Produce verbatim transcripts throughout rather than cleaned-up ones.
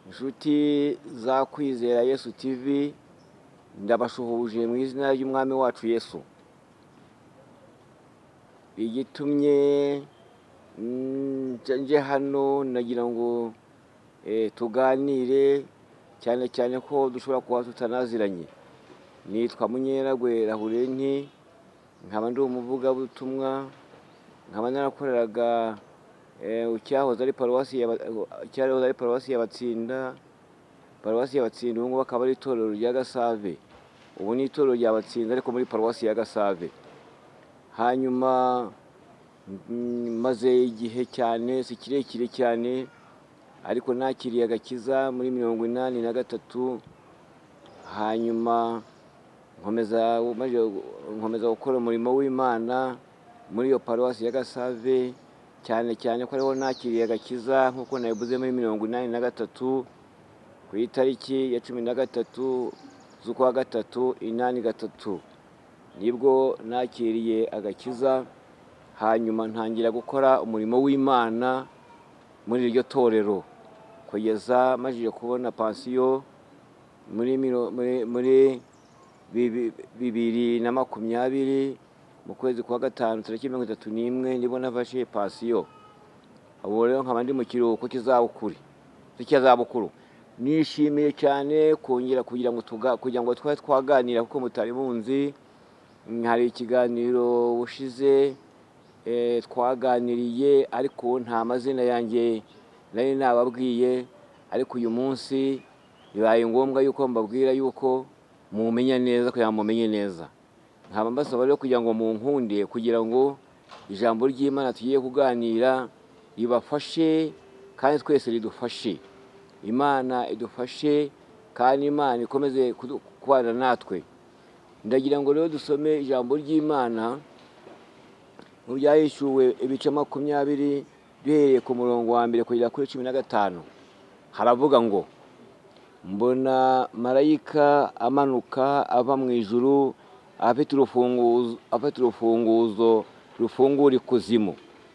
inshuti za Kwizera Yesu Tv, ndabashuhuje mu izina ry'umwami wacu Yesu. Igitumye nje hano nagira ngo tuganire cyane cyane ko dushobora kuba tutanaziranye. Nitwa MUNYERAGWE Laurent, nkaba ndi umuvugabutumwa, nkaba narakoreraga icyahoze ari paruwasi cyahoze ari paruwasi y'Abatsinda, paruwasi y'Abatsinda ubu bakaba ari itorero rya Gasave. Ubu ni itorero rya Batsinda ariko muri paruwasi ya Gasave. Hanyuma maze igihe cyane si kirekire cyane ariko nakiriye agakiza muri mirongo inani na gatatu. Hanyuma nkomeza nkomeza gukora umurimo w'Imana muri iyo paruwasi ya Gasave, cyane cyane ko ariho nakiriye agakiza nk'uko nabivuze muri mirongo inani na gatatu ku itariki ya cumi na gatatu z'ukwa gatatu inani gatatu nibwo nakiriye agakiza. Hanyuma ntangira gukora umurimo w'Imana muri iryo torero kugeza majije kubona pansiyo muri muri bibiri na makumyabiri mu kwezi kwa gatanu tariki mirongo itatu n'imwe nibwo nafashe pansiyo. Ubu rero nkaba ndi mu kiruhuko cy'izabukuru cy'izabukuru. Nishimiye cyane kongera kugira ngo kugira ngo twari twaganira kuko mutari munzi. Hari ikiganiro ushize twaganiriye ariko nta mazina yanjye nari nababwiye, ariko uyu munsi bibaye ngombwa yuko mbabwira yuko mumenya neza ko yamumenye neza. Nkaba mbasaba rero kugira ngo munkunde kugira ngo ijambo ry'Imana tugiye kuganira ibafashe kandi twese ridufashe. Imana idufashe kandi Imana ikomeze kubana natwe. Ndagira ngo rero dusome ijambo ry'Imana mu Byahishuwe ibice makumyabiri duhereye ku murongo wa mbere kugera kuri cumi na gatanu. Haravuga ngo, mbona marayika amanuka ava mu ijuru afite urufunguzo afite urufunguzo rufungura ikuzimu,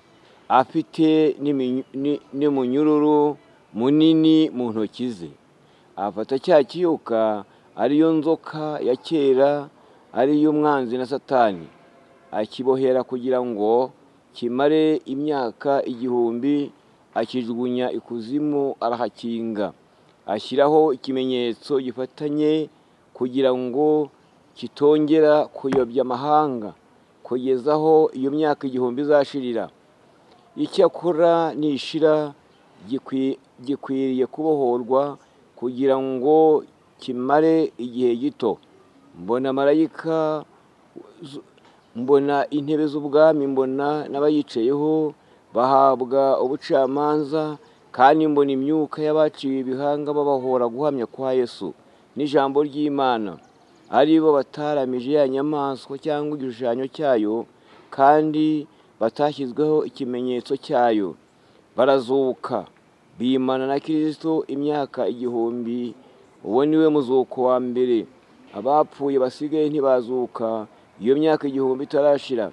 afite n'umunyururu munini mu ntoki ze. Afata cya kiyoka ariyo nzoka ya kera, ariyo umwanzi na Satani, akibohera kugira ngo kimare imyaka igihumbi, akijugunya ikuzimu arahakinga, ashyiraho ikimenyetso gifatanye kugira ngo kitongera kuyobya amahanga kugeza aho iyo myaka igihumbi izashirira. Icyakora nishira gikwiriye kubohorwa kugira ngo kimare igihe gito. Mbona marayika, mbona intebe z'ubwami, mbona n'abayicayeho bahabwa ubucamanza, kandi mbona imyuka y'abaciwe ibihanga babahora guhamya kwa Yesu n'ijambo ry'Imana, ari bo bataramije ya nyamaswa cyangwa igishushanyo cyayo kandi batashyizweho ikimenyetso cyayo. Barazuka bimana na Kristo imyaka igihumbi. Uwo niwe muzuko wa mbere. Abapfuye basigaye ntibazuka iyo myaka igihumbi itarashira.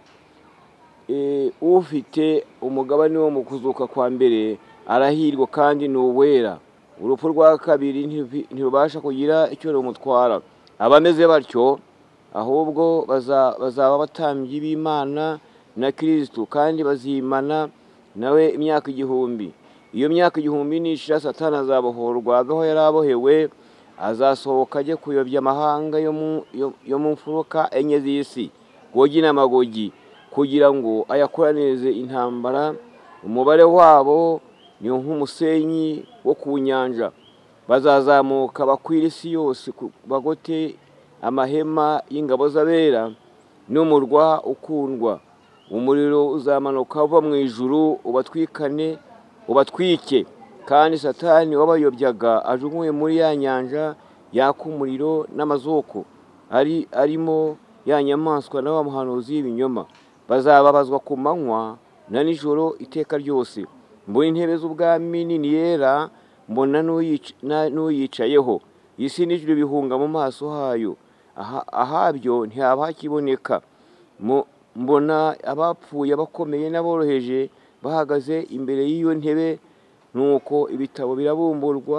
Ufite umugabane wo mu kuzuka kwa mbere arahirwa kandi ni uwera. Urupfu rwa kabiri ntirubasha kugira icyo rumutwara. Abameze batyo ahubwo bazaba abatambyi b'Imana na Kristo, kandi bazimana nawe imyaka igihumbi. Iyo myaka igihumbi nishira, Satani azabohorwa aho yari abohewe, azasohoka ajye kuyobya amahanga yo mu mfuruka enye z'isi, Gogi n'Amagogi, kugira ngo ayakoranirize intambara. Umubare wabo ni nk'umusenyi wo ku nyanja. Bazazamuka bakwira isi yose, bagote amahema y'ingabo z'abera n'umurwa ukundwa. Umuriro uzamanuka uva mu ijuru ubatwikane ubatwike, kandi Satani wabayobyaga ajugunywe muri ya nyanja yaka umuriro n'amazuku, ari arimo ya nyamaswa na wa muhanuzi w'ibinyoma. Bazababazwa ku manywa na nijoro iteka ryose. Mbona intebe z'ubwami nini yera, mbona n'uyicayeho. Isi n'ijuru bihunga mu maso hayo, ahabyo ntihaba hakiboneka. Mbona abapfuye abakomeye n'aboroheje bahagaze imbere y'iyo ntebe, nuko ibitabo birabumburwa,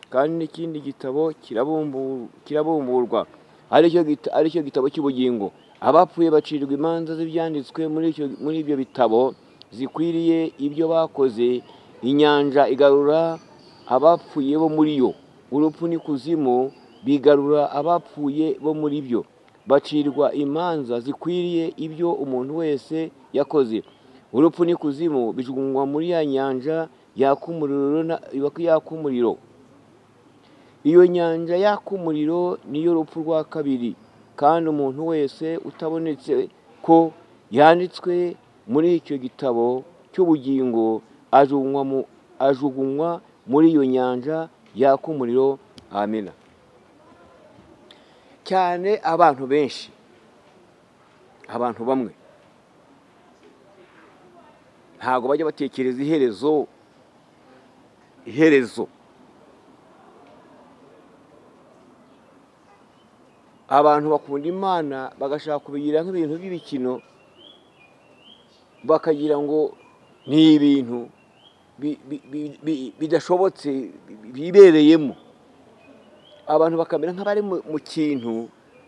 kandi n'ikindi gitabo kirabumburwa ari cyo gitabo cy'ubugingo. Abapfuye bacirwa imanza z'ibyanditswe muri ibyo bitabo zikwiriye ibyo bakoze. Inyanja igarura abapfuye bo muri yo, urupfu n'ikuzimu bigarura abapfuye bo muri byo. Bacirwa imanza zikwiriye ibyo umuntu wese yakoze. Urupfu n'ikuzimu bijugunywa muri ya nyanja yaka umuriro. Iyo nyanja yaka umuriro niyo rupfu rwa kabiri, kandi umuntu wese utabonetse ko yanditswe muri icyo gitabo cy'ubugingo ajugunywa muri iyo nyanja yaka umuriro. Amina. Cyane abantu benshi, abantu bamwe ntabwo bajya batekereza iherezo iherezo abantu bakunda Imana bagashaka kubigira nk'ibintu by'ibikino, bakagira ngo ni ibintu bidashobotse bibereyemo. Abantu bakamera nk'abari mu kintu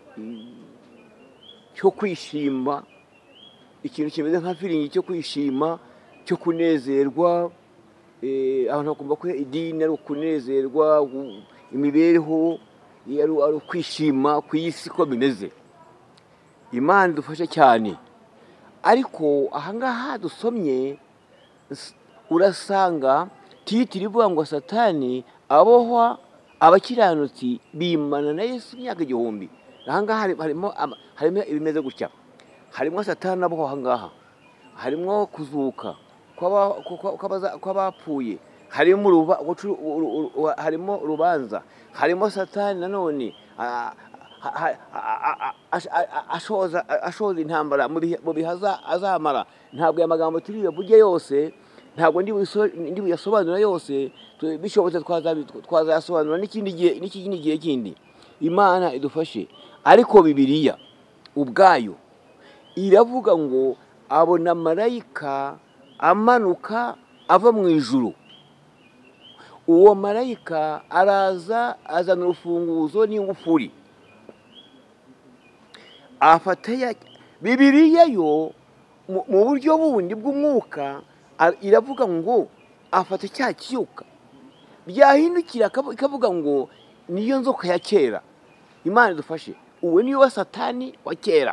cyo kwishima, ikintu kimeze nka feeling cyo kwishima, cyo kunezerwa. Abantu bakumva ko idini ari ukunezerwa, imibereho ari ukwishima ku isi ko bimeze. Imana idufashe cyane. Ariko ahangaha dusomye urasanga titiri ivuga ngo Satani abohwa abakiranutsi bimana na Yesu imyaka igihumbi. Ahangaha harimo harimo ibimeze gutya. Harimo Satani abohwa ahangaha, harimo kuzuka kw'abapfuye, harimo harimo urubanza, harimo Satani nanone ashoza intambara mu bihe azamara. Ntabwo aya magambo turi buvuge yose, ntabwo ndi buyasobanura yose, bishobotse twazayasobanura n'ikindi gihe n'ikindi gihe kindi. Imana idufashe. Ariko Bibiliya ubwayo iravuga ngo abona marayika amanuka ava mu ijuru. Uwo marayika araza azana urufunguzo n'ingufuri. Afata Bibiliya yo mu buryo bundi bw'umwuka iravuga ngo afata cya kiyuka, byahindukira ikavuga ngo niyo nzoka ya kera. Imana idufashe. Uwe niyo wa Satani wa kera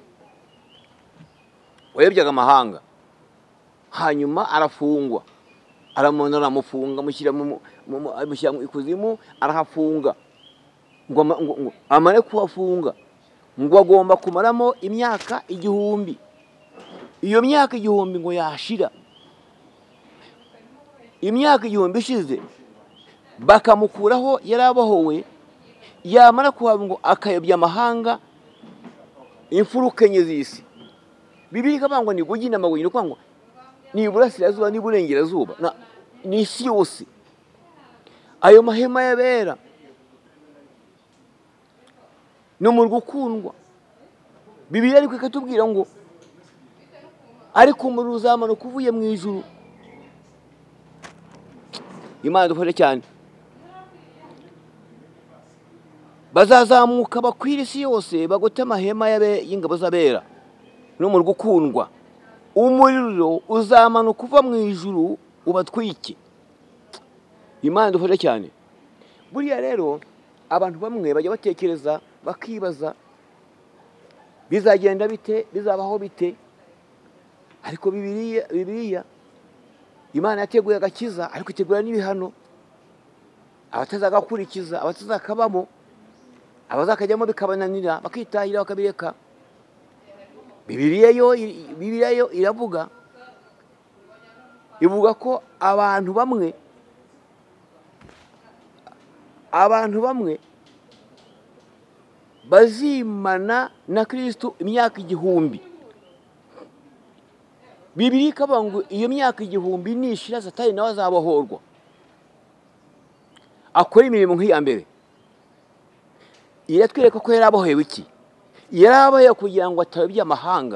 wayobyaga amahanga, hanyuma arafungwa, aramona aramufunga, amushyira mu ikuzimu, arahafunga ngo amare kuhafunga, ngo agomba kumaramo imyaka igihumbi. Iyo myaka igihumbi ngo yashira, imyaka igihumbi ishize bakamukuraho yarabohowe, yamara kuhaba ngo akayobya amahanga imfuruka enye z'isi. Bibiliya ikavuga ngo ni gugi n'amabuye, ni ukuvuga ngo ni iburasirazuba n'iburengerazuba ni isi yose. Ayo mahema y'abera n'umurwa ukundwa. Bibiliya ariko ikatubwira ngo ariko umuriro uzamanuka uvuye mu ijuru. Imana idufashe cyane. Bazazamuka bakwira isi yose, bagote amahema y'ingabo z'abera n'umurwa ukundwa. Umuriro uzamanuka uva mu ijuru ubatwike. Imana idufashe cyane. Buriya rero abantu bamwe bajya batekereza bakibaza bizagenda bite, bizabaho bite. Ariko Bibiliya Bibiliya Imana yateguye agakiza, ariko itegura n'ibihano. Abatazagakurikiza, abatazakabamo, abazakajyamo bikabananira bakitahira bakabireka. Bibiliya yo Bibiliya yo iravuga ivuga ko abantu bamwe abantu bamwe bazimana na Kristo imyaka igihumbi. Bibiliya ikavuga ngo iyo myaka igihumbi nishira Satani nawe azabohorwa, akora imirimo nk'iya mbere. Iratwereka ko yarabohewe iki? Yarabohewe kugira ngo atayobya amahanga.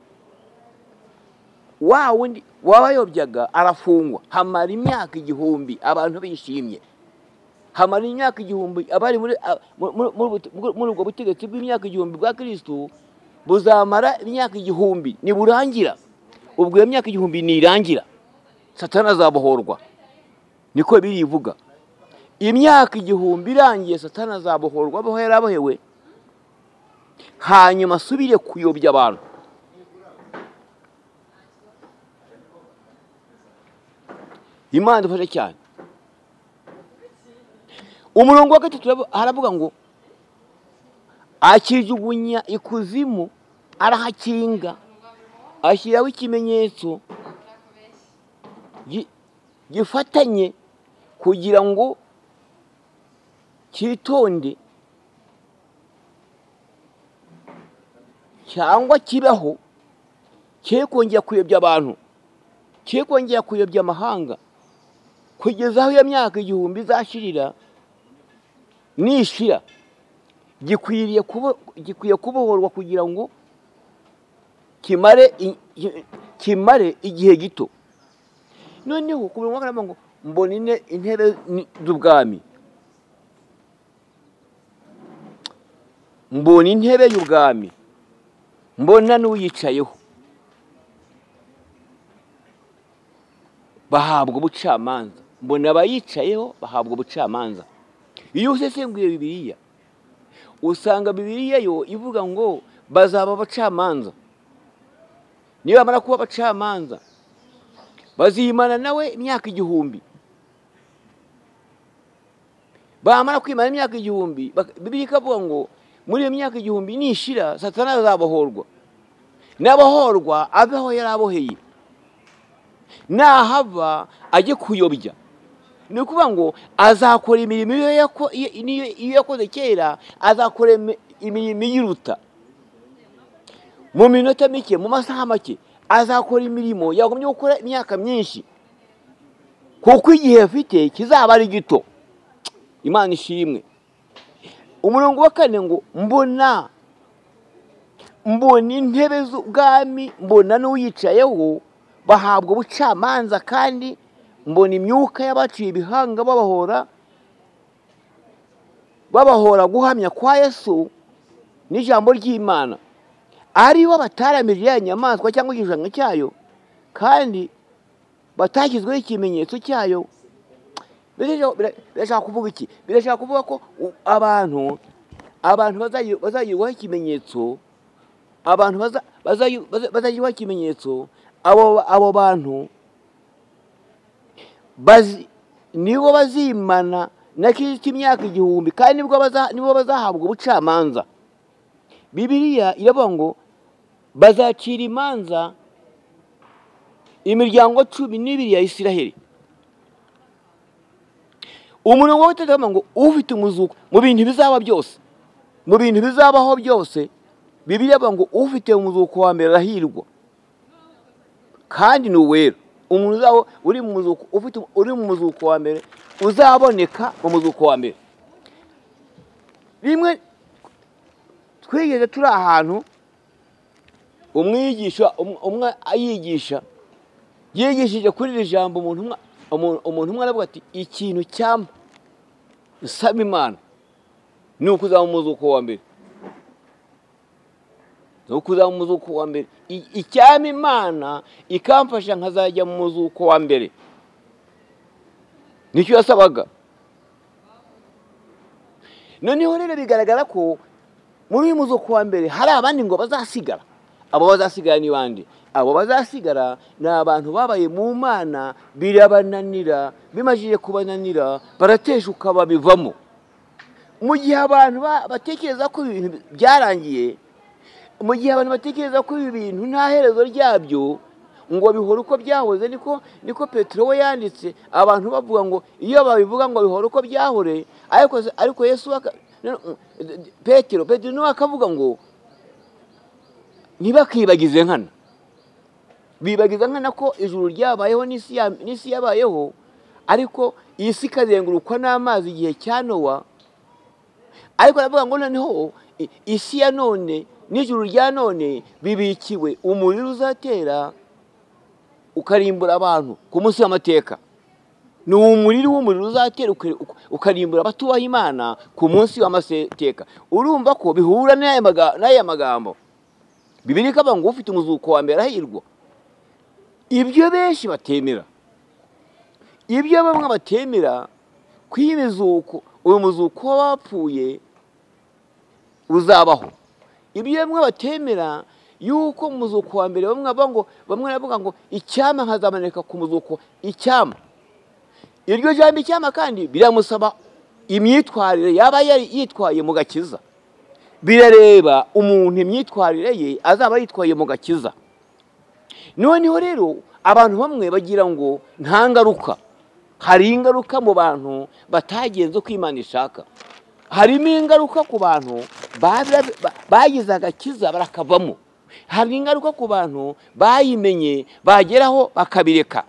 Wa wundi wabayobyaga arafungwa, hamara imyaka igihumbi abantu bishimye, hamara imyaka igihumbi abari muri muri ubwo butegetsi bw'imyaka igihumbi bwa Kristo buzamara imyaka igihumbi niburangira. Ubwo iyo myaka igihumbi nirangira Satani azabohorwa, niko biri ivuga. Imyaka igihumbi irangiye Satani azabohorwa aho yarabohewe, hanyuma asubire kuyobya abantu. Imana idufashe cyane. Umurongo wa gatatu haravuga ngo akijugunya ikuzimu, arahakinga, ashyiraho ikimenyetso gifatanye kugira ngo cyitonde cyangwa kibeho, cye kongera kuyobya abantu, cye kongera kuyobya amahanga, kugeza aho iyo myaka igihumbi izashirira. Nishira gikwiriye kuba gikwiye kubohorwa kugira ngo kimare kimare igihe gito. Noneho ku murongo ngo mbona intebe z'ubwami, mbona intebe y'ubwami, mbona n'uyicayeho, bahabwa ubucamanza. Mbona abayicayeho bahabwa ubucamanza. Iyo usesenguye Bibiliya usanga Bibiliya yo ivuga ngo bazaba abacamanza. Niba bamara kuba abacamanza bazimana nawe imyaka igihumbi. Bamara kwimana imyaka igihumbi, Bibiliya ikavuga ngo muri iyo myaka igihumbi nishira Satani azabohorwa, n'abohorwa abeho yaraboheye, nahava ajye kuyobya. Ni ukuvuga ngo azakora imirimo iyo yakoze kera, azakora imirimo yiruta mu minota mike, mu masaha make. Azakora imirimo yagomye gukora imyaka myinshi, kuko igihe afite kizaba ari gito. Imana ishimwe. Umurongo wa kane ngo mbona mbona intebe z'ubwami, mbona n'uyicayeho bahabwa ubucamanza, kandi mbona imyuka y'abaciye ibihanga babahora babahora guhamya kwa Yesu n'ijambo ry'Imana, aribo bataramije ya nyamaswa cyangwa igishushanyo cyayo, kandi batashyizweho ikimenyetso cyayo. Birashaka kuvuga iki? Birashaka kuvuga ko abantu abantu bazayirwaho ikimenyetso, abantu bazayirwaho ikimenyetso, abo abo bantu bazi nibo bazimana na Kristo imyaka igihumbi, kandi nibo bazahabwa ubucamanza. Bibiliya iravuga ngo bazacira imanza imiryango cumi n'ibiri ya Isiraheli. Umurongo wa gatatu ngo ufite umuzuko mu bintu bizaba byose, mu bintu bizabaho byose. Bibiliya ivuga ngo ufite umuzuko wa mbere arahirwa, kandi ni uwera. Umuntu uzaho uri mu muzuko, ufite uri mu muzuko wa mbere uzaboneka mu muzuko wa mbere. Rimwe twigeze turi ahantu, umwigisha umwe ayigisha, yigishije kuri iri jambo. Umuntu umuntu umwe aravuga ati ikintu cyamba saba Imana ni ukuzaba mu muzuko wa mbere, ni ukuzaba mu muzuko wa mbere. Icyama Imana ikamfasha nkazajya mu muzuko wa mbere, nicyo yasabaga. Noneho rero bigaragara ko muri uyu muzuko wa mbere hari abandi ngo bazasigara. Abo bazasigara ni bande? Abo bazasigara ni abantu babaye mu Mana, birabananira, bimajije kubananira, barateshuka babivamo. Mu gihe abantu batekereza ko ibintu byarangiye, mu gihe abantu batekereza ko ibi bintu nta herezo ryabyo, ngo bihora uko byahoze, niko niko Petero we yanditse. Abantu bavuga ngo iyo babivuga ngo bihora uko byahore, ariko ariko Yesu Petero Petero niwe akavuga ngo ntibakibagize nkana. Bibagiza nkana ko ijuru ryabayeho n'isi yabayeho, ariko iyi si ikazengurukwa n'amazi igihe cya Nowa. Ariko aravuga ngo noneho isi ya none n'ijuru rya none bibikiwe umuriro uzatera ukarimbura abantu ku munsi w'amateka. ni umuriro w'umuriro uzatera ukarimbura abatubaha Imana ku munsi w'amasiteka. Urumva ko bihura n'aya magambo Bibiliya ikavuga ngo ufite umuzuko wa mbere ahirwa. Ibyo benshi batemera, ibyo bamwe batemera kw'imizuko, uyu muzuko w'abapfuye uzabaho. Ibyo bamwe batemera yuko umuzuko wa mbere bamwe bavuga ngo bamwe bavuga ngo icyama nkazamaneka ku muzuko icyama. Iryo jambo icyama kandi biramusaba imyitwarire yaba yitwaye mu gakiza. Birareba umuntu imyitwarire ye azaba yitwaye mu gakiza. Noneho rero abantu bamwe bagira ngo nta ngaruka. Hari ingaruka mu bantu batagenze uko Imana ishaka. Harimo ingaruka ku bantu bagize agakiza barakavamo. Hari ingaruka ku bantu bayimenye bageraho bakabireka.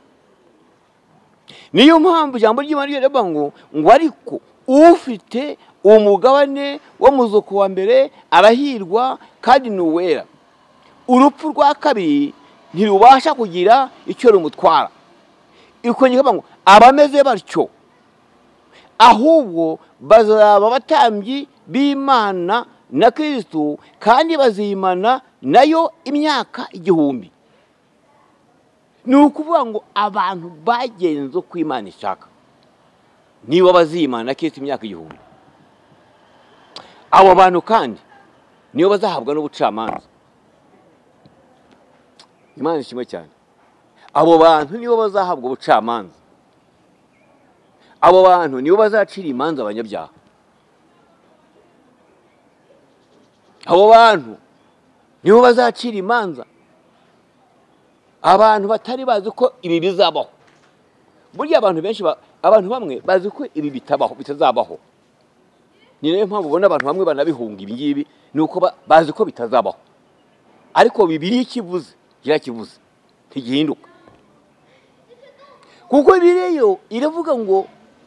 Niyo mpamvu ijambo ry'Imana rivuga ngo ngo ariko ufite umugabane wo muzuko wa mbere arahirwa kandi ni uwera. Urupfu rwa kabiri ntirubasha kugira icyo rumutwara. Ikongera ngo abameze batyo ahubwo bazaba abatambyi b'Imana na Kristo kandi bazimana nayo imyaka igihumbi. Ni ukuvuga ngo abantu bagenze uko Imana ishaka nibo bazimana na Kristo imyaka igihumbi. Abo bantu kandi nibo bazahabwa n'ubucamanza. Imana ishimwe cyane. Abo bantu nibo bazahabwa ubucamanza. Abo bantu nibo bazacira imanza abanyabyaha. Abo bantu nibo bazacira imanza abantu batari bazi ko ibi bizabaho. Burya abantu benshi abantu bamwe bazi ko ibi bitabaho bitazabaho. Ni nayo mpamvu ubona abantu bamwe banabihunga ibi ngibi nuko bazi ko bitazabaho. Ariko Bibiliya ikivuze kirakivuze ntigihinduka. Kuko Bibiliya iravuga ngo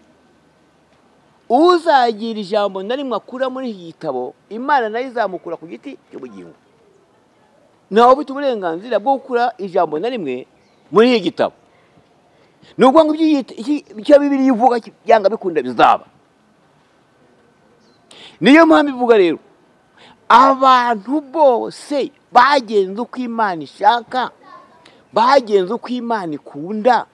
uzagira ijambo na rimwe akura muri iki gitabo Imana nayo izamukura ku giti cy'ubugingo. Naho ufite uburenganzira bwo gukura ijambo na rimwe muri iki gitabo. Nubwo ngo icyo Bibiliya ivuga byanga bikunda bizaba. Niyo mpamvu ivuga rero abantu bose bagenze uko Imana ishaka, bagenze uko Imana ikunda,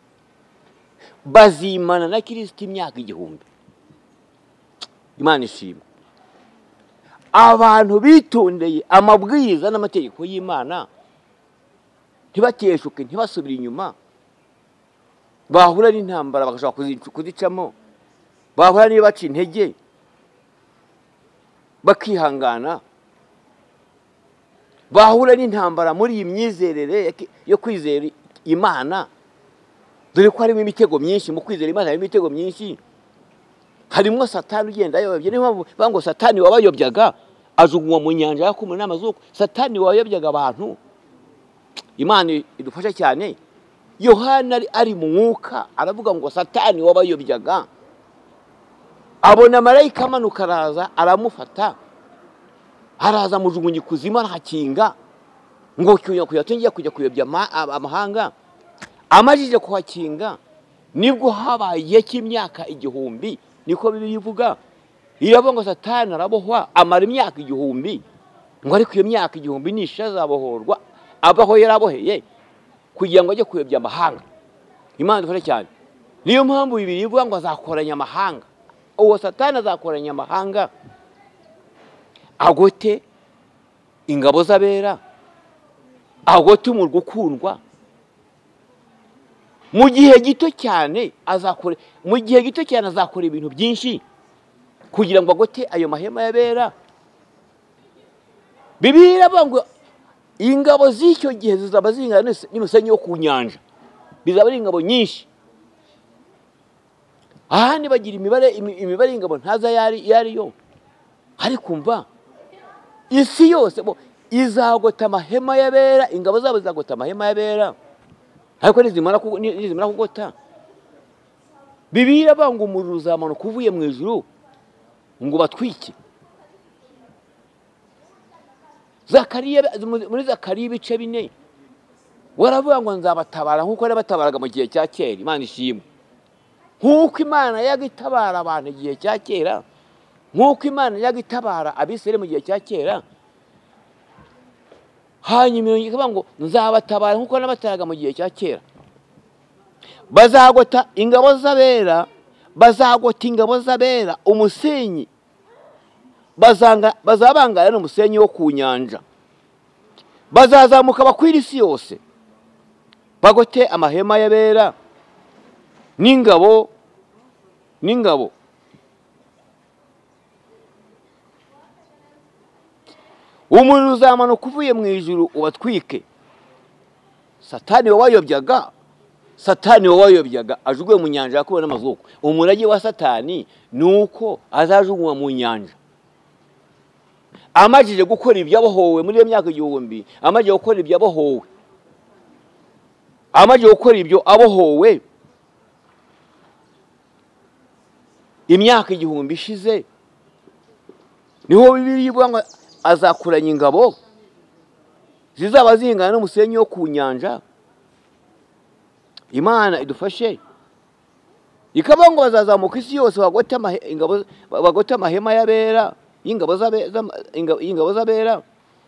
bazimana na Kristo imyaka igihumbi. Imana ishimwe. Abantu bitondeye amabwiriza n'amategeko y'Imana ntibateshuke ntibasubire inyuma, bahura n'intambara bagashaka kuzicamo, bahura niba baca intege bakihangana, bahura n'intambara muri iyi myizerere yo kwizera Imana. Dore ko harimo imitego myinshi mu kwizera Imana, harimo imitego myinshi. Harimo Satani ugenda ayobya. Niyo mpamvu bango Satani wabayobyaga ajugunywa mu nyanja yakumwe n'amazuko. Satani wayobyaga abantu. Imana idufasha cyane. Yohana ari mu mwuka aravuga ngo Satani wabayobyaga abona marayika amanuka araza aramufata, araza mujugunyi kuzima arahakinga ngo cyunya kuyatongiye kujya kuyobya amahanga. Amajije kuhakinga nibwo habaye cy'imyaka igihumbi. Niko Bibiliya ivuga. Iravuga ngo Satani arabohwa amara imyaka igihumbi. Ngo ariko iyo myaka igihumbi nishazabohorwa abaho yaraboheye kugira ngo ajye kuyobya amahanga. Imana idufashe cyane. Niyo mpamvu Bibiliya ivuga ngo azakoranya amahanga. Uwo Satani azakoranya amahanga agote ingabo z'abera, agote umurwa ukundwa. Mu gihe gito cyane azakora mu gihe gito cyane azakora ibintu byinshi kugira ngo agote ayo mahema y'abera. Bibiliya ngo ingabo z'icyo gihe zizaba zingana n'umusenyi wo ku nyanja. Bizaba ari ingabo nyinshi. Ahandi bagira imibare imibare y'ingabo ntaza yari yari yo. Ariko umva isi yose bo izagota amahema y'abera, ingabo zabo zagota amahema y'abera. Ariko nizimara nizimara kugota Bibiliya banga umuriro uzamanuka uvuye mu ijuru ngo batwike. Zakariya muri Zakariya ibice bine waravuga ngo nzabatabara nkuko ari batabaraga mu gihe cya kera. Imana ishimwe. nk'uko Imana yagitabara abantu igihe cya kera, nk'uko Imana yagitabara Abisirayeli mu gihe cya kera, hanyuma ikavuga ngo nzabatabara nk'uko nabataraga mu gihe cya kera. Bazagota ingabo z'abera, bazagota ingabo z'abera umusenyi, bazanga bazabangana n'umusenyi wo ku nyanja, bazazamuka bakwira isi yose, bagote amahema y'abera n'ingabo n'ingabo. Umuriro uzamanuka uvuye mu ijuru ubatwike. Satani wawayobyaga, Satani wawayobyaga ajuguye mu nyanja yakuwe n'amazuku. Umurage wa Satani nuko azajugunywa mu nyanja. Amajije gukora ibyabohowe muri iyo myaka igihumbi, amajije gukora ibyabohowe, amajije gukora ibyo abohowe imyaka igihumbi ishize, niho Bibiliya ivuga ngo azakuranya ingabo zizaba zingana n'umusenyi wo ku nyanja. Imana idufashe, ikavuga ngo bazazamuka isi yose bagote ingabo, bagote amahema y'abera y'ingabo z'abera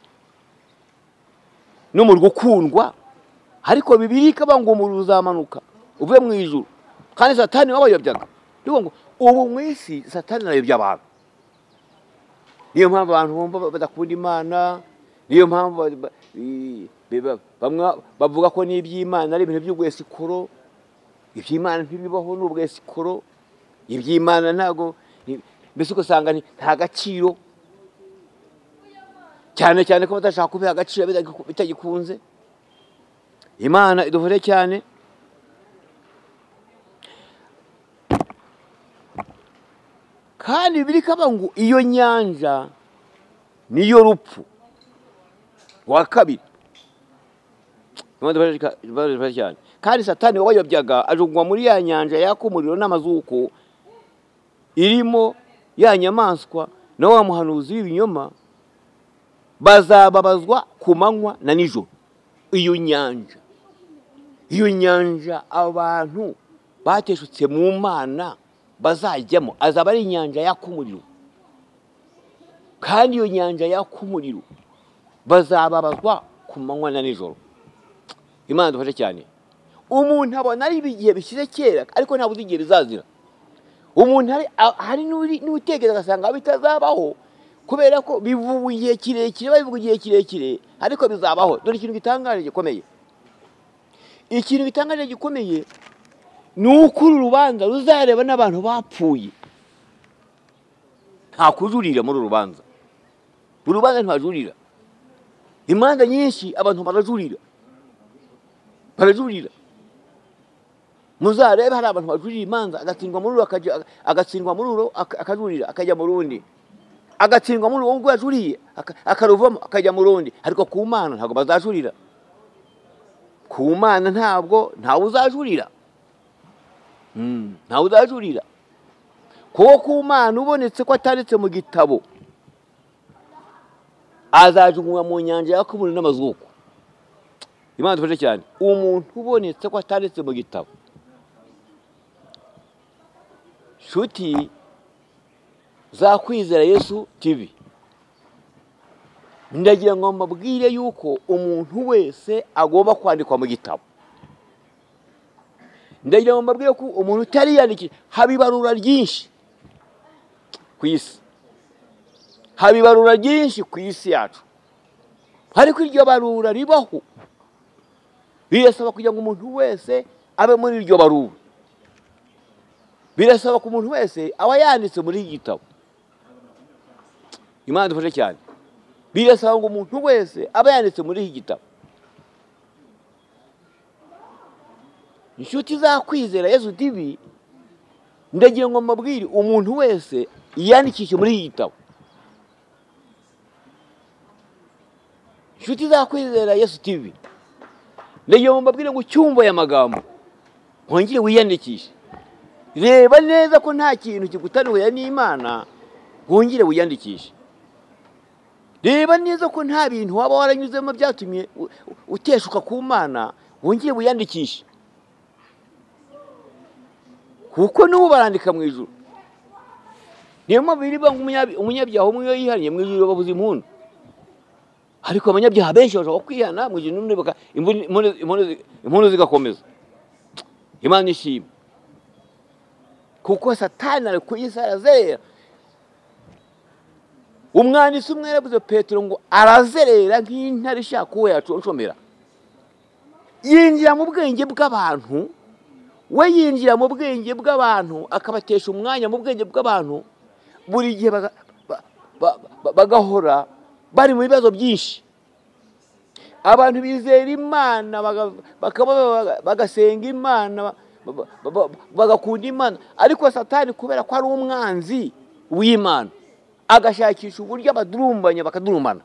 n'umuriro ukundwa. Ariko Bibiliya ikavuga ngo umuriro uzamanuka uvuye mu ijuru, kandi Satani wabayobyaga. Bivuga ngo ubu mu isi Satani arayobya abantu. Niyo mpamvu abantu bumva badakunda Imana, niyo mpamvu bamwe bavuga ko n'iby'Imana ari ibintu by'ubwesikoro. Iby'Imana ntibibaho n'ubwesikoro, iby'Imana ntago, mbese ugasanga nta gaciro, cyane cyane ko badashaka kubiha agaciro bitagikunze. Imana idufashe cyane. Kandi Bibiliya ikavuga ngo iyo nyanja niyo rupfu rwa kabiri. Kandi Satani wawayobyaga ajugunywa muri ya nyanja yaka umuriro n'amazuku, irimo ya nyamaswa na wa muhanuzi w'ibinyoma, bazababazwa ku manywa na nijoro. Iyo nyanja, iyo nyanja abantu bateshutse mu Mana bazajyamo azaba ari inyanja yaka umuriro. Kandi iyo nyanja yaka umuriro bazababazwa ku manywa na nijoro. Imana idufashe cyane. Umuntu abona ari ibigihe bishize kera, ariko ntabwo uzi igihe bizazira. Umuntu hari n'utekereza agasanga bitazabaho, kubera ko bivuga igihe kirekire, babivuga igihe kirekire, ariko bizabaho. Dore ikintu gitangaje gikomeye, ikintu gitangaje gikomeye ni uko uru rubanza ruzareba n'abantu bapfuye. Nta kujurira muri uru rubanza. Uru rubanza ntibajurira. Imanza nyinshi abantu barajurira, barajurira. Muzarebe hari abantu bajurira imanza, agatsindwa muri uru agatsindwa muri uru akajurira akajya mu rundi, agatsindwa muri uwo yajuriye akaruvamo akajya mu rundi. Ariko ku Mana ntabwo bazajurira. Ku Mana ntabwo ntawe uzajurira. Mm, ntawe uzajurira. Kuko ku Mana ubonetse ko atanditse mu gitabo azajugunywa mu nyanja yaka umuriro n'amazuku. Imana idufashe cyane. Umuntu ubonetse ko atanditse mu gitabo. Shuti za Kwizera Yesu T V, ndagira ngo mbabwire yuko umuntu wese agomba kwandikwa mu gitabo. Ndagira ngo mbabwire ko umuntu utari yandikije, habibarura ryinshi ku isi, habibarura ryinshi ku isi yacu, ariko iryo barura ribaho. Birasaba kugira ngo umuntu wese abe muri iryo barura. Birasaba ko umuntu wese aba yanditse muri iki gitabo. Imana idufashe cyane. Birasaba ngo umuntu wese aba yanditse muri iki gitabo. Inshuti za Kwizera Yesu T V, ndagira ngo mbabwire umuntu wese yandikishe muri iki gitabo. Inshuti za Kwizera Yesu T V, ndagira ngo mbabwire ngo cyumva aya magambo wongere wiyandikishe. Reba neza ko nta kintu kigutaniwe n'Imana, wongere wiyandikishe. Reba neza ko nta bintu waba waranyuzemo byatumye uteshuka ku Mana, wongere wiyandikishe. kuko n'ubu barandika mu ijuru. Niyo mpamvu birivuga ngo umunyabyaha umwe iyo yihannye mu ijuru bavuza impundu, ariko abanyabyaha benshi bashobora kwihana mu ijuru impundu zigakomeza. Imana ishimwe, kuko Satani ari ku isi arazerera. Umwanditsi umwe yaravuze Petero ngo arazerera nk'intare ishaka uwo yaconshomera. Yinjira mu bwenge bw'abantu, we yinjira mu bwenge bw'abantu akabatesha umwanya mu bwenge bw'abantu. Buri gihe bagahora bari mu bibazo byinshi. Abantu bizera Imana bagasenga Imana bagakunda Imana, ariko Satani kubera ko ari umwanzi w'Imana agashakisha uburyo abadurumbanya bakadurumbana.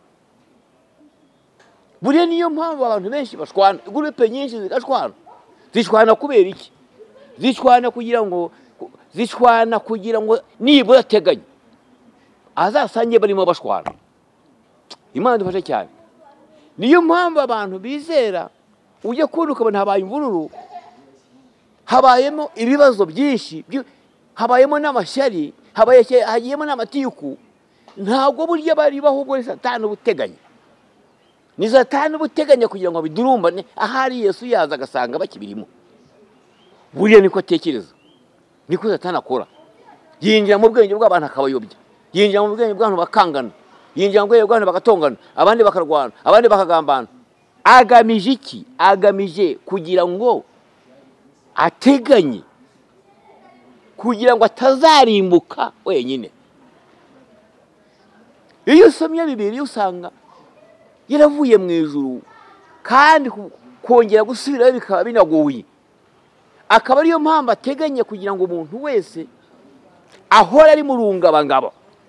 Buriya niyo mpamvu abantu benshi bashwana, gurupe nyinshi zigashwana. Zishwana kubera iki? Zishwana kugira ngo zishwana kugira ngo nibura ateganye azasange barimo bashwana. Imana dufashe cyane. Niyo mpamvu abantu bizera ujye kubona ukabona habaye imvururu, habayemo ibibazo byinshi, habayemo n'amashyari, hagiyemo n'amatiku. Ntabwo burya bari bahubwo ni Satani ubuteganya. Ni Satani ubuteganya kugira ngo bidurumbane, ahari Yesu yaza agasanga bakibirimo. Buriya niko atekereza, niko Satani akora. Yinjira mu bwenge bw'abantu akabayobya, yinjira mu bwenge bw'abantu bakangana, yinjira mu bwenge bw'abantu bagatongana, abandi bakarwana, abandi bakagambana. Agamije iki? Agamije kugira ngo ateganye, kugira ngo atazarimbuka wenyine. Iyo usomye Bibiliya usanga yaravuye mu ijuru, kandi kongera gusubirayo bikaba binagoye. Akaba ariyo mpamvu ateganya kugira ngo umuntu wese ahore ari mu rungabangabo.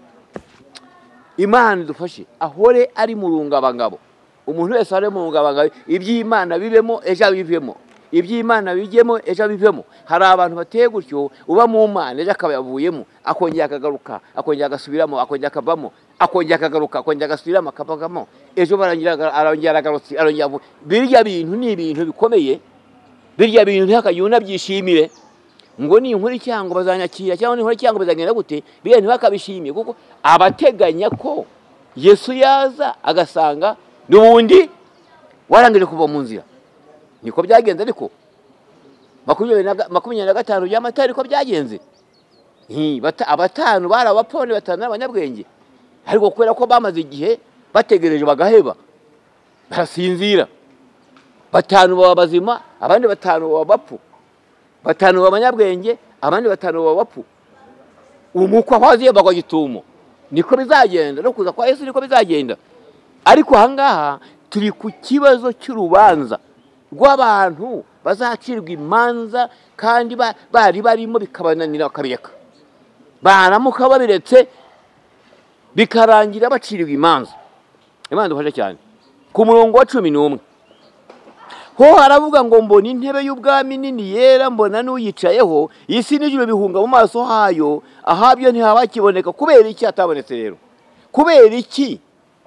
Imana idufashe ahore ari mu rungabangabo. Umuntu wese ari mu rungabangabo, iby'Imana bibemo ejo bivemo, iby'Imana bijyemo ejo bivemo. Hari abantu bateye gutyo, uba mu Mana ejo akaba yavuyemo, akongera akagaruka, akongera agasubiramo, akongera akavamo, akongera akagaruka, akongera agasubiramo, akavamo. Ejo barangira arongera agarutse, arongera. Birya bintu ni ibintu bikomeye. Birya bintu ntihakagire byishimire ngo ni inkuru cyangwa bazanyakira cyangwa ni inkuru cyangwa bazagenda gute. Birya ntibakabishimiye, kuko abateganya ko Yesu yaza agasanga n'ubundi warangije kuva mu nzira. Niko byagenze. Ariko makumyabiri na gatanu by'amata ariko byagenze. Abatanu bari abapfone, batanu n'abanyabwenge, ariko kubera ko bamaze igihe bategereje bagaheba barasinzira. Batanu baba bazima, abandi batanu baba bapfu. Batanu baba abanyabwenge, abandi batanu baba bapfu. Umukwa waziye bagwa gitumo. Niko bizagenda, no kuza kwa Yesu niko bizagenda. Ariko ahangaha turi ku kibazo cy'urubanza rw'abantu bazacirwa imanza, kandi bari barimo bikabananira bakabireka. Baramuka babiretse bikarangira bacirwa imanza. Imana dufashe cyane. Ku murongo wa cumi n'umwe ho haravuga ngo mbona intebe y'ubwami nini yera, mbona n'uyicayeho, isi n'ijuru bihunga mu maso hayo, ahabyo ntihabakiboneka. Kubera iki atabonetse rero? Kubera iki?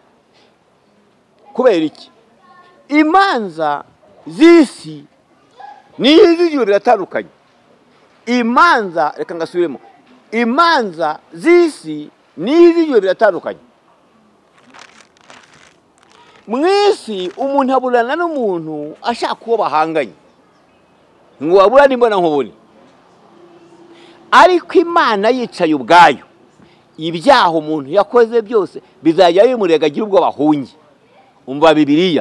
Kubera iki? Imanza z'isi n'iz'ijuru biratandukanye. Imanza, reka ngasubiremo, imanza z'isi n'iz'ijuru biratandukanye. Mwisi umuntu aburana n'umuntu ashaka uwo bahanganye, ngo waburane imbona nkubone. Ariko Imana yicaye ubwayo, ibyaha umuntu yakoze byose bizajya bimurega agira ubwo bahunge. Umva Bibiliya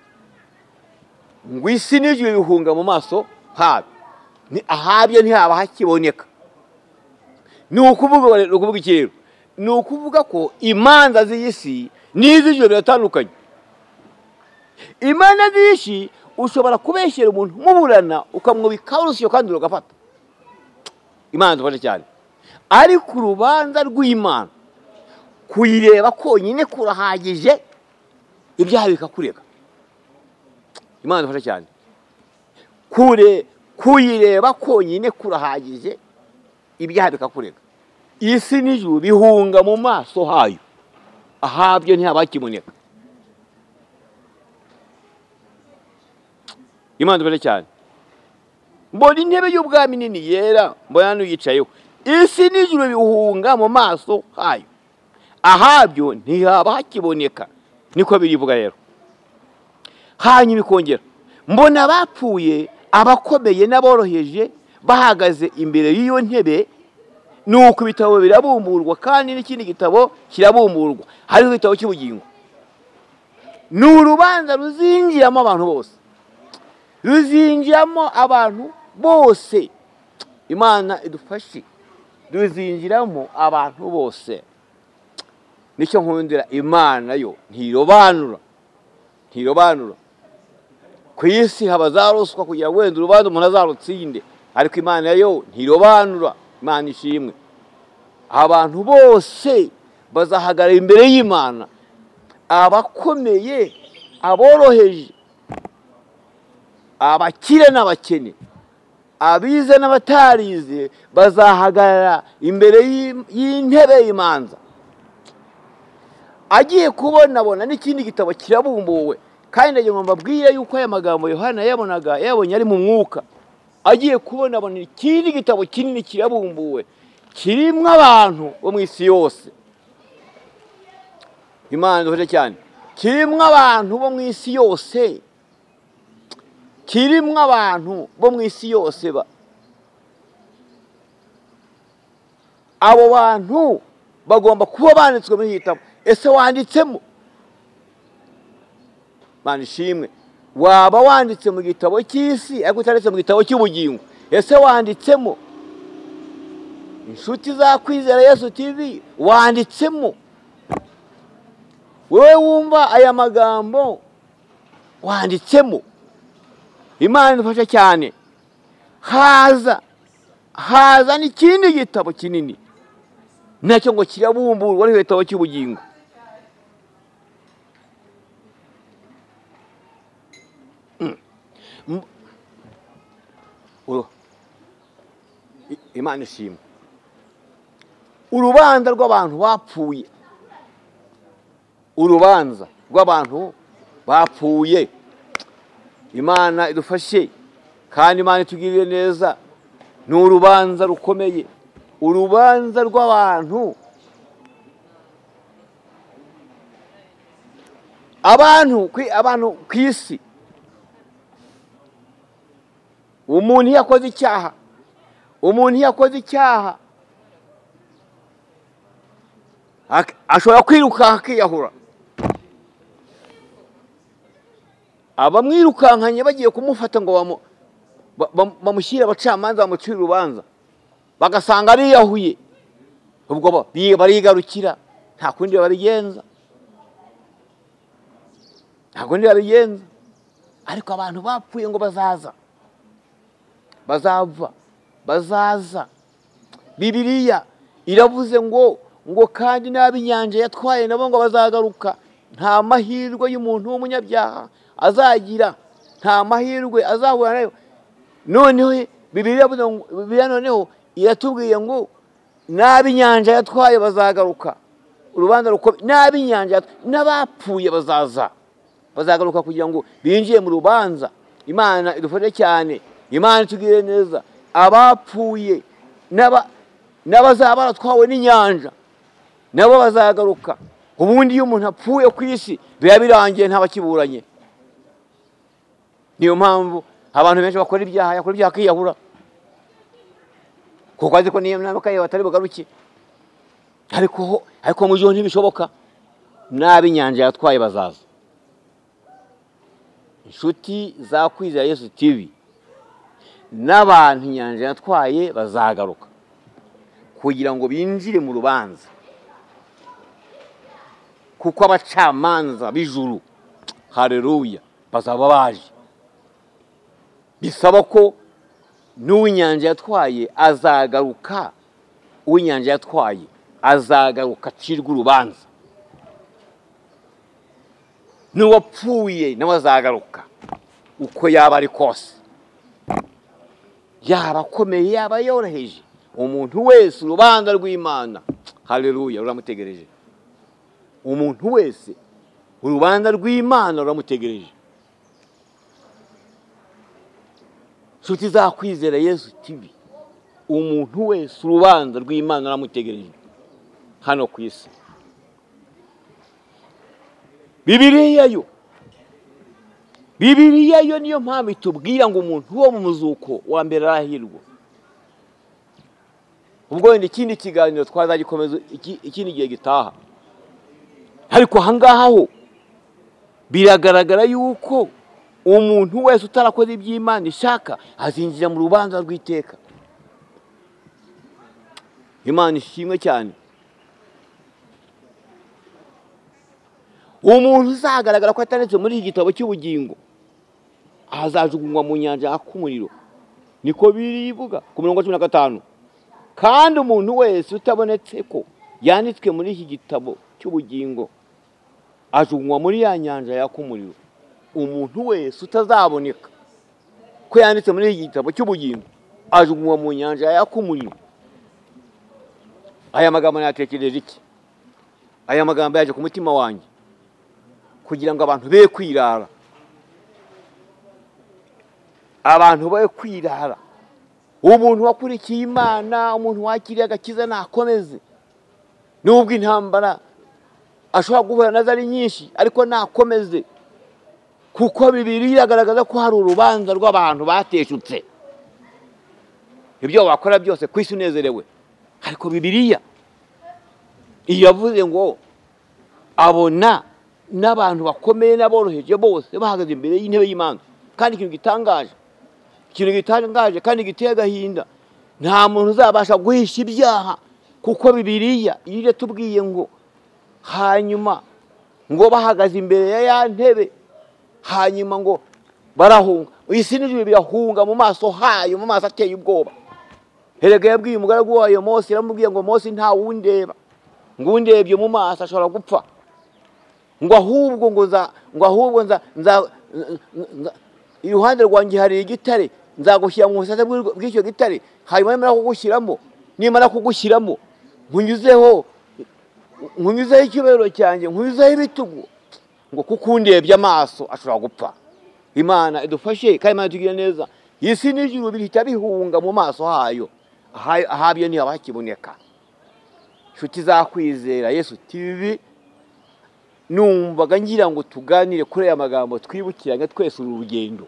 ngo isi n'ijuru bihunga mu maso hayo, ahabyo ntihaba hakiboneka. Ni ukuvuga ukuvuga iki rero? Ni ukuvuga ko imanza z'isi n'iz'ijuru biratandukanye. Imana z'ishi ushobora kubeshyera umuntu muburana ukamwubika urusyo kandi rugafata. Imana dufashe cyane. Ariko urubanza rw'Imana kuyireba konyine kurahagije, ibyaha bikakureka. Imana dufashe cyane. Kure kuyireba konyine kurahagije, ibyaha bikakureka. Isi n'ijuru bihunga mu maso hayo, ahabyo ntihabakiboneka. Imana dufashe cyane. mbona intebe y'ubwami nini yera, mbona n'uyicayeho, isi n'ijuru bihunga mu maso hayo, ahabyo ntihaba hakiboneka. Niko birivuga rero. Hanyuma ikongera, mbona abapfuye, abakomeye n'aboroheje bahagaze imbere y'iyo ntebe, nuko ibitabo birabumburwa, kandi n'ikindi gitabo kirabumburwa, hariho igitabo cy'ubugingo. Ni urubanza ruzinjiramo abantu bose, ruzinjiramo abantu bose. Imana idufashe, ruzinjiramo abantu bose. Nicyo nkundira Imana, yo ntirobanura, ntirobanura. Ku isi haba za ruswa kugira ngo wenda urubanza umuntu azarutsinde, ariko Imana yo ntirobanura. Imana ishimwe. Abantu bose bazahagarara imbere y'Imana, abakomeye, aboroheje, abakire n'abakene, abize n'abatarize, bazahagarara imbere y'intebe y'imanza. Agiye kubonabona n'ikindi gitabo kirabumbuwe, kandi ndagira ngo mbabwire yuko aya magambo Yohana yabonaga yabonye ari mu mwuka. Agiye kubonabona ikindi gitabo kinini kirabumbuwe, kirimo abantu bo mu isi yose. Imana idufashe cyane. Kirimo abantu bo mu isi yose, kirimo abantu bo mu isi yose ba. Abo bantu bagomba kuba banditswe muri gitabo. Ese wanditsemo? Imana ishimwe. Waba wanditse mu gitabo cy'isi ariko utanditse mu gitabo cy'ubugingo? Ese wanditsemo? Inshuti za Kwizera Yesu T V, wanditsemo? Wewe wumva aya magambo, wanditsemo? Imana idufashe cyane. Haza haza n'ikindi gitabo kinini, nacyo ngo kirabumburwa ari igitabo cy'ubugingo. Imana ishimwe. Urubanza rw'abantu bapfuye, urubanza rw'abantu bapfuye. Imana idufashe kandi Imana itugirire neza. Ni urubanza rukomeye, urubanza rw'abantu, abantu abantu ku isi. Umuntu yakoze icyaha, umuntu yakoze icyaha ashobora kwiruka akiyahura. Abamwirukankanye bagiye kumufata ngo bamushyire abacamanza bamucire urubanza, bagasanga ariyahuye, ubwo barigarukira, nta kundi babigenza, nta kundi babigenza. Ariko abantu bapfuye ngo bazaza, bazava, bazaza. Bibiliya iravuze ngo ngo kandi n'ab'inyanja yatwaye nabo ngo bazagaruka. Nta mahirwe y'umuntu w'umunyabyaha azagira, nta mahirwe azahura nayo. Noneho Bibiliya iravuze ngo, Bibiliya noneho iratubwiye ngo n'ab'inyanja yatwaye bazagaruka. Urubanza rukomeye. N'ab'inyanja n'abapfuye bazaza, bazagaruka kugira ngo binjiye mu rubanza. Imana idufashe cyane, Imana itugirire neza. Abapfuye n'abazaba baratwawe n'inyanja nabo bazagaruka. Ubundi iyo umuntu apfuye ku isi biba birangiye, ntabakiburanye. Niyo mpamvu abantu benshi bakora ibyaha, yakora ibyaha akiyahura, kuko azi ko niyo mwaka yawe atari bugaruke. Ariko ariko mu gihe ntibishoboka, n'ab'inyanja yatwaye bazaza. Inshuti za Kwizera Yesu T V, n'abantu inyanja yatwaye bazagaruka kugira ngo binjire mu rubanza, kuko abacamanza b'ijuru, haleluya, bazaba baje. Bisaba ko n'uw'inyanja yatwaye azagaruka, uw'inyanja yatwaye azagaruka acirwa urubanza. N'uwapfuye nawe azagaruka uko yaba ari kose, yaba akomeye yaba yoroheje. Umuntu wese urubanza rw'Imana, haleluya, ruramutegereje. Umuntu wese urubanza rw'Imana ruramutegereje. nshuti za Kwizera Yesu T V, umuntu wese urubanza rw'Imana aramutegereje hano ku isi. Bibiliya yo Bibiliya yo niyo mpamvu itubwira ngo umuntu wo mu muzuko wa mbere arahirwa. Ubwo wenda ikindi kiganiro twazagikomeza ikindi gihe gitaha, ariko ahangaha ho biragaragara yuko umuntu wese utarakoze iby'Imana ishaka azinjira mu rubanza rw'iteka. Imana ishimwe cyane. Umuntu uzagaragara ko atanditse muri iki gitabo cy'ubugingo azajugunywa mu nyanja yaka umuriro, niko biri ivuga ku mirongo cumi na gatanu. Kandi umuntu wese utabonetse ko yanditswe muri iki gitabo cy'ubugingo ajugunywa muri ya nyanja yaka umuriro. Umuntu wese utazaboneka ko yanditse muri iki gitabo cy'ubugingo ajugunywa mu nyanja yaka umuriro. Aya magambo natekereje iki? Aya magambo yaje ku mutima wanjye kugira ngo abantu be kwirara, abantu be kwirara. Umuntu wakurikiye Imana, umuntu wakiriye agakiza nakomeze, nubwo intambara ashobora guhura nazo ari nyinshi, ariko nakomeze, kuko Bibiliya iragaragaza ko hari urubanza rw'abantu bateshutse. Ibyo bakora byose ku isi unezerewe, ariko Bibiliya iyavuze ngo abona n'abantu bakomeye n'aboroheje bose bahagaze imbere y'intebe y'Imana. Kandi ikintu gitangaje, ikintu gitangaje kandi giteye agahinda, nta muntu uzabasha guhisha ibyaha, kuko Bibiliya ije tubwiye ngo hanyuma ngo bahagaze imbere ya ya ntebe, hanyuma ngo barahunga. Isi n'ijuru birahunga mu maso hayo, mu maso ateye ubwoba. Herega yabwiye umugaragu wayo Mose, yaramubwiye ngo Mose nta wundeba, ngo undebye mu maso ashobora gupfa, ngo ahubwo ngo za ngo ahubwo nza nza iruhande rwanjye hari igitare, nzagushyira mu busate bw'icyo gitare, hanyuma nimara kugushyiramo nimara kugushyiramo nkunyuzeho nkunyuzeho icyubahiro cyanjye, nkunyuzeho ibitugu, ngo kuko undebye amaso ashobora gupfa. Imana idufashe kandi Imana itugirire neza. Isi n'ijuru bihita bihunga mu maso hayo, ahabyo ni abakiboneka. Nshuti za Kwizera Yesu T V, numvaga ngira ngo tuganire kuri aya magambo twibukiranye twese uru rugendo.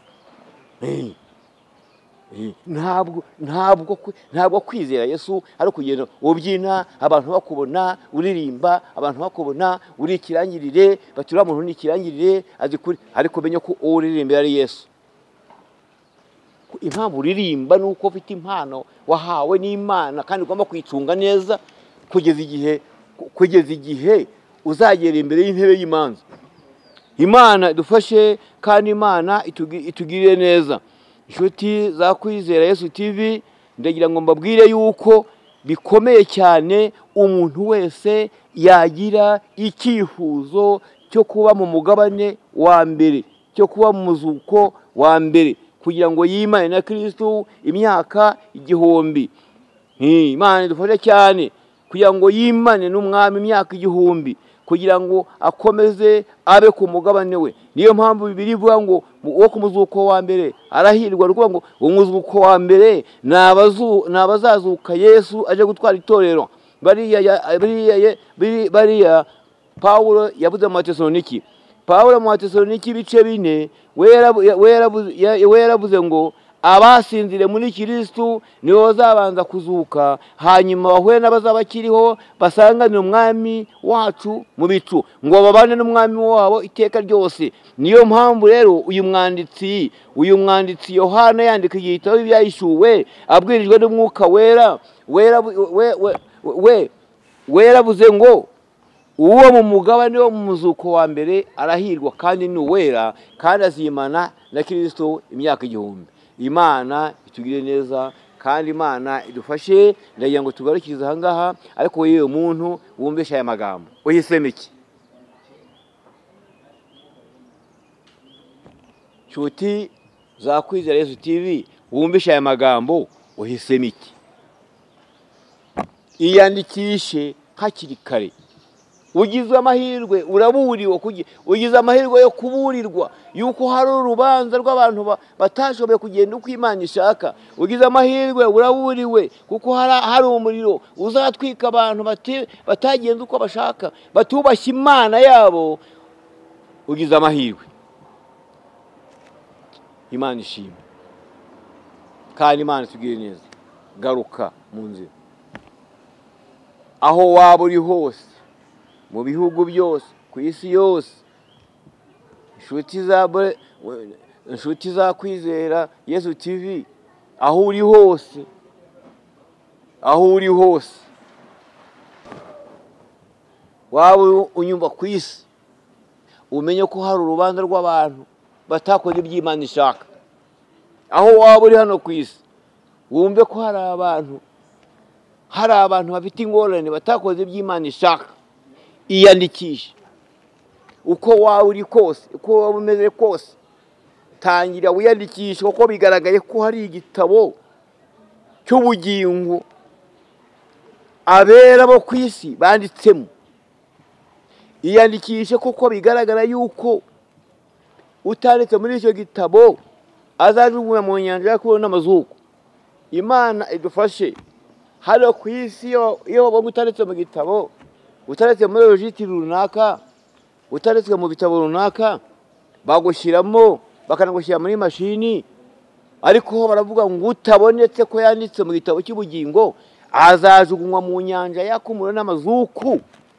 Ntabwo ntabwo ntabwo kwizera Yesu ari kugenda ubyina, abantu bakubona uririmba, abantu bakubona uri ikirangirire, batura muntu ni ikirangirire azi kuri, ariko benye ko uririmba ari Yesu. Impamvu uririmba nuko ufite impano wahawe n'Imana, kandi ugomba kwicunga neza kugeza igihe kugeza igihe uzagera imbere y'intebe y'Imana. Imana idufashe kandi Imana itugirire neza. Inshuti za Kwizera Yesu T V, ndagira ngo mbabwire yuko bikomeye cyane umuntu wese yagira icyifuzo cyo kuba mu mugabane wa mbere, cyo kuba mu muzuko wa mbere, kugira ngo yimane na Kristo imyaka igihumbi. Imana idufashe cyane kugira ngo yimane n'umwami imyaka igihumbi, kugira ngo akomeze abe ku mugabane we. Niyo mpamvu Bibiliya ivuga ngo wo ku muzuko wa mbere arahirwa, rukuvuga ngo umuzuko wa mbere nabazu nabazazuka Yesu aje gutwara itorero. Bariya bariya bariya Paulo yavuze mu Tesaloniki, Paulo mu Tesaloniki bice bine wera werabuze ngo abasinzire muri Kristo nibo bazabanza kuzuka, hanyuma bahuye n'abazabakiriho basanganira umwami wacu mu bicu, ngo babane n'umwami wabo iteka ryose. Niyo mpamvu rero uyu mwanditsi uyu mwanditsi Yohana yandika igitabo by'Ibyahishuwe abwirijwe n'Umwuka wera wera we werabuze ngo uwo mu mugabane wo mu muzuko wa mbere arahirwa, kandi ni uwera, kandi azimana na Kristo imyaka igihumbi. Imana itugire neza kandi Imana idufashe. Ndagira ngo tugarukirize aha ngaha, ariko yewe muntu wumvisha aya magambo uhisemo iki? Nshuti za Kwizera Yesu T V, wumvisha aya magambo uhisemo iki? Iyandikishe hakiri kare, ugize amahirwe uraburiwe, ugize amahirwe yo kuburirwa yuko hari urubanza rw'abantu batashoboye kugenda uko Imana ishaka. Ugize amahirwe uraburiwe kuko hari umuriro uzatwika abantu batagenda uko bashaka, batubashye Imana yabo. Ugize amahirwe, Imana ishimwe kandi Imana itugire neza. Garuka mu nzira aho waba uri hose, mu bihugu byose, ku isi yose. Inshuti za inshuti za Kwizera Yesu T V, aho uri hose, aho uri hose, waba unyumva ku isi, umenye ko hari urubanza rw'abantu batakoze iby'Imana ishaka. Aho waba uri hano ku isi, wumve ko hari abantu hari abantu bafite ingorane batakoze iby'Imana ishaka. Iyandikishe uko waba uri kose, uko waba umeze kose, tangira wiyandikishe kuko bigaragaye ko hari igitabo cy'ubugingo abera bo ku isi banditsemo. Iyandikishe kuko bigaragara yuko utanditse muri icyo gitabo azajugunywa mu nyanja y'akuru n'amazuku. Imana idufashe hano ku isi. Iyo waba utanditse mu gitabo, utaretse muri logitire runaka, utaretse mu bitabo runaka, bagushyiramo bakanagushyira muri mashini, ariko baravuga ngo utabonetse ko yanditse mu gitabo cy'ubugingo azajugunywa mu nyanja y'akumuro n'amazuku.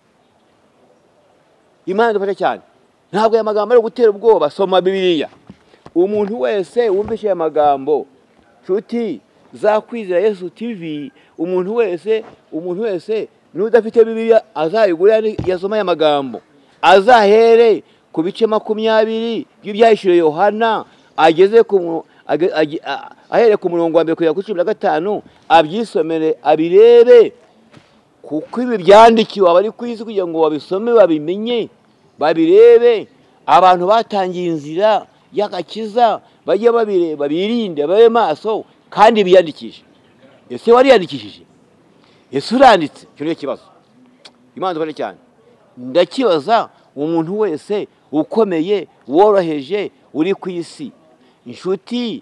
Imana idufashe cyane. Ntabwo aya magambo ari gutera ubwoba. Soma Bibiliya. Umuntu wese wumvise aya magambo, nshuti za Kwizera Yesu T V, umuntu wese umuntu wese n'udafite Bibiliya azayigure yasoma aya magambo, azahere ku bice makumyabiri by'Ibyahishuwe Yohana, ageze ku ahere ku murongo wa mbere kugera ku cumi na gatanu, abyisomere abirebe, kuko ibi byandikiwe abari ku isi kugira ngo babisome, babimenye, babirebe. Abantu batangiye inzira y'agakiza bajye babireba, birinde, babe maso kandi biyandikishe. Ese wariyandikishije? Ese uranditse? Cyo ni kibazo. Imana idufashe cyane. Ndakibaza umuntu wese ukomeye, woroheje, uri ku isi, inshuti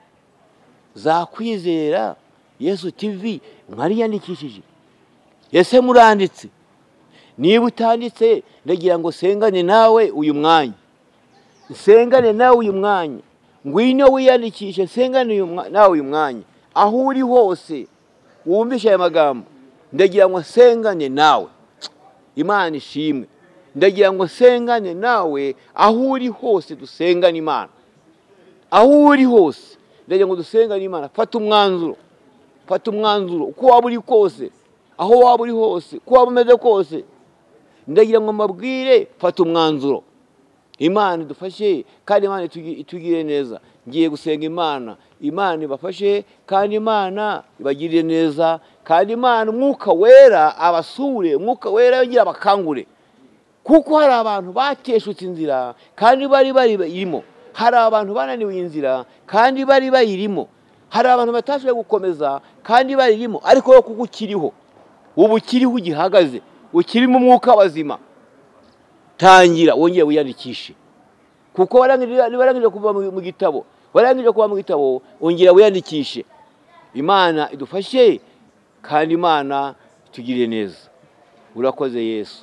za Kwizera Yesu T V, mwariyandikishije? Ese muranditse? Niba utanditse, ndagira ngo sengane nawe uyu mwanya, sengane nawe uyu mwanya, ngwino wiyandikishe, sengane nawe uyu mwanya. Aho uri hose wumvishe aya magambo, ndagira ngo sengane nawe. Imana ishimwe. Ndagira ngo sengane nawe aho uri hose, dusengane Imana. Aho uri hose ndagira ngo dusengane Imana. Fata umwanzuro, fata umwanzuro uko waba uri kose, aho waba uri hose, uko waba umeze kose, ndagira ngo mbabwire, fata umwanzuro. Imana idufashe kandi Imana itugire neza. Ngiye gusenga Imana, Imana ibafashe kandi Imana ibagirire neza, kandi Imana Umwuka Wera abasure, Umwuka Wera yongera abakangure, kuko hari abantu bateshutse inzira kandi bari bari irimo. Hari abantu bananiwe inzira kandi bari bayirimo. Hari abantu batashoboye gukomeza kandi bayirimo, ariko yo kuko ukiriho, ubu ukiriho ugihagaze, ukiri mu mwuka wazima, tangira wongeye wiyandikishe, kuko warangije kuva mu gitabo, warangije kuva mu gitabo, ongera wiyandikishe. Imana idufashe kandi Imana itugirire neza. Urakoze Yesu,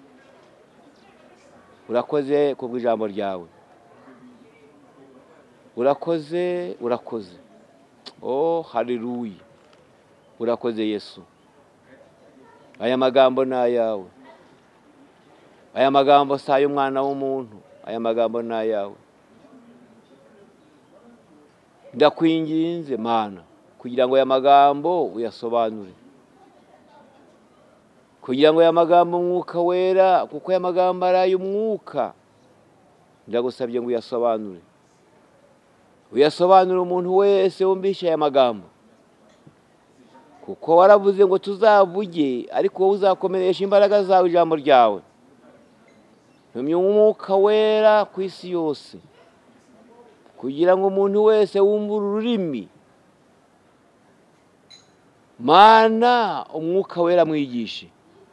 urakoze kubw'ijambo ryawe, urakoze, urakoze. Oh haleluya, urakoze Yesu. Aya magambo ni ayawe, aya magambo si ay'umwana w'umuntu, aya magambo ni ayawe. Ndakwinginze Mana kugira ngo aya magambo uyasobanure, kugira ngo aya magambo Umwuka Wera, kuko aya magambo ari ay'Umwuka, ndagusabye ngo uyasobanure, uyasobanure umuntu wese wumvishe aya magambo, kuko waravuze ngo tuzavuge, ariko wowe uzakomeresha imbaraga zawe ijambo ryawe. Ntumye Umwuka Wera ku isi yose, kugira ngo umuntu wese wumva ururimi, Mana Umwuka Wera mwigishe,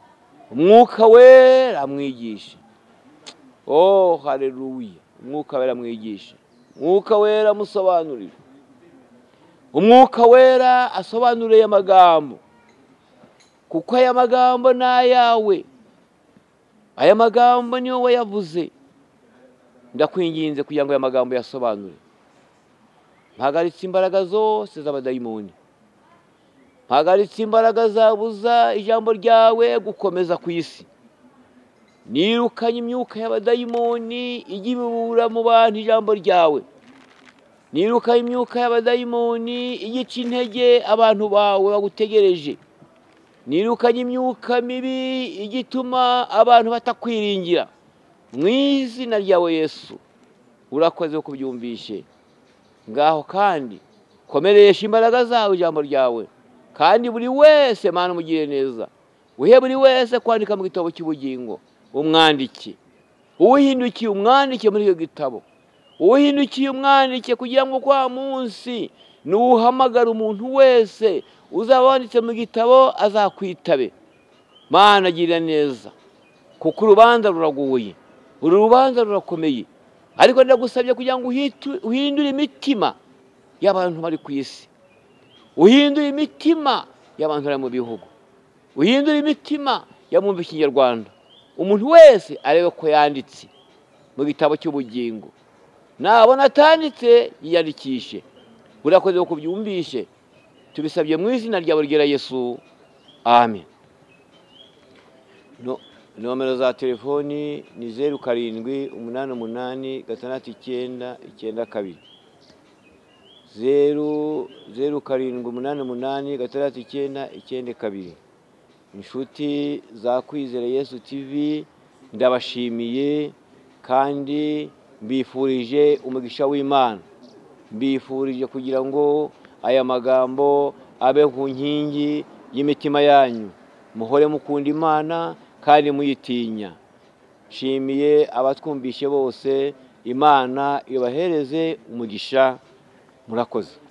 umwuka wera amwigishe. Oh haleluya, umwuka wera amwigishe, umwuka wera amusobanurire, umwuka wera asobanuriye amagambo, kuko aya magambo ni ayawe, aya magambo niyo wayavuze. Ndakwinginze kugira ngo aya magambo yasobanure. Mpagaritse imbaraga zose z'abadayimoni, mpagaritse imbaraga zabuza ijambo ryawe gukomeza ku isi. Nirukanye imyuka y'abadayimoni ijya ibura mu bantu ijambo ryawe. Nirukanye imyuka y'abadayimoni igica intege abantu bawe bagutegereje. Nirukanye imyuka mibi igituma abantu batakwiringira. Mu izina ryawe Yesu, urakoze kubyumvishe. Ngaho kandi komeresha imbaraga zawe ijambo ryawe, kandi buri wese Mana umugire neza. Uhe buri wese kwandika mu gitabo cy'ubugingo, umwandike. Uhindukiye umwandike muri iyo gitabo, uhindukiye umwandike kugira ngo kwa munsi nuhamagara umuntu wese uzaba wanditse mu gitabo azakwitabe. Mana agira neza, kuko urubanza ruraguye, uru rubanza rurakomeye. Ariko ndagusabye kugira ngo uhindure imitima y'abantu bari ku isi, uhindure imitima y'abantu bari mu bihugu, uhindure imitima y'abumva Ikinyarwanda. Umuntu wese arebe ko yanditse mu gitabo cy'ubugingo, nabona atanditse yiyandikishe. Urakoze kubyumvishe, tubisabye mu izina ryawe ryera Yesu, amen. No, nomero za telefoni ni zeru karindwi umunani umunani gatandatu icyenda icyenda kabiri, zeru zeru karindwi umunani umunani gatandatu icyenda icyenda kabiri. Inshuti za Kwizera Yesu Tv, ndabashimiye kandi mbifurije umugisha w'Imana. Mbifurije kugira ngo aya magambo abe ku nkingi y'imitima yanyu, muhore mukunda Imana kandi muyitinya. Nshimiye abatwumvishe bose, Imana ibahereze umugisha. Murakoze.